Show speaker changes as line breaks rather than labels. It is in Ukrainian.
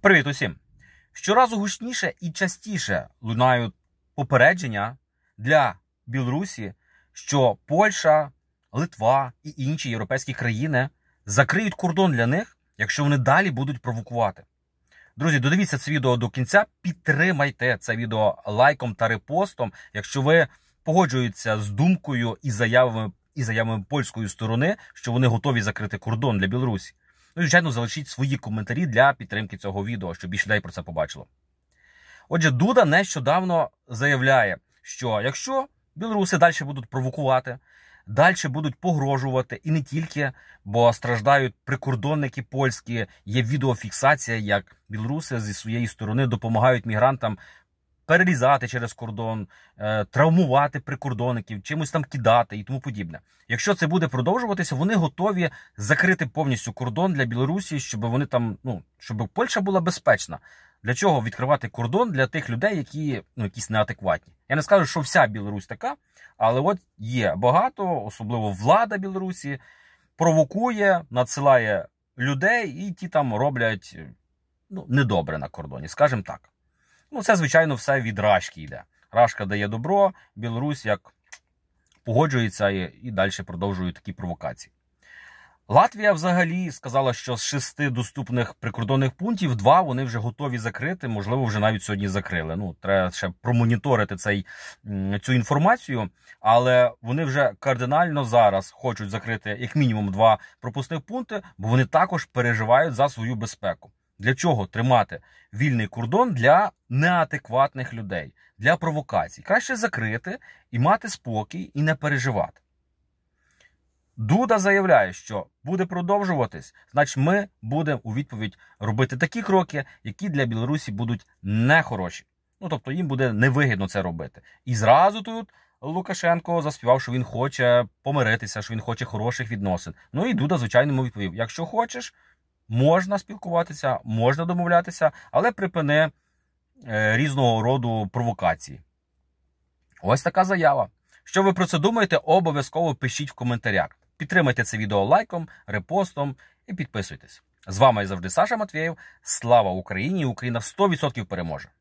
Привіт усім! Щоразу гучніше і частіше лунають попередження для Білорусі, що Польща, Литва і інші європейські країни закриють кордон для них, якщо вони далі будуть провокувати. Друзі, додивіться це відео до кінця, підтримайте це відео лайком та репостом, якщо ви погоджуєтеся з думкою і заявами польської сторони, що вони готові закрити кордон для Білорусі. Ну і, звичайно, залишіть свої коментарі для підтримки цього відео, щоб більше людей про це побачило. Отже, Дуда нещодавно заявляє, що якщо білоруси далі будуть провокувати, далі будуть погрожувати, і не тільки, бо страждають прикордонники польські, є відеофіксація, як білоруси зі своєї сторони допомагають мігрантам перелізати через кордон, травмувати прикордонників, чимось там кидати і тому подібне. Якщо це буде продовжуватися, вони готові закрити повністю кордон для Білорусі, щоб вони там, щоб Польща була безпечна. Для чого відкривати кордон для тих людей, які якісь неадекватні? Я не скажу, що вся Білорусь така, але от є багато, особливо влада Білорусі, провокує, надсилає людей, і ті там роблять недобре на кордоні, скажімо так. Це, звичайно, все від Рашки йде. Рашка дає добро, Білорусь як погоджується і далі продовжує такі провокації. Латвія взагалі сказала, що з 6 доступних прикордонних пунктів 2 вони вже готові закрити, можливо, вже навіть сьогодні закрили. Треба ще промоніторити цю інформацію, але вони вже кардинально зараз хочуть закрити як мінімум 2 пропускних пункти, бо вони також переживають за свою безпеку. Для чого тримати вільний кордон для неадекватних людей, для провокацій? Краще закрити і мати спокій, і не переживати. Дуда заявляє, що буде продовжуватись, значить ми будемо у відповідь робити такі кроки, які для Білорусі будуть нехороші. Тобто їм буде невигідно це робити. І зразу тут Лукашенко заспівав, що він хоче помиритися, що він хоче хороших відносин. І Дуда, звичайно, йому відповів, якщо хочеш, можна спілкуватися, можна домовлятися, але припини різного роду провокації. Ось така заява. Що ви про це думаєте, обов'язково пишіть в коментарях. Підтримайте це відео лайком, репостом і підписуйтесь. З вами завжди Саша Матвєєв. Слава Україні! Україна 100% переможе!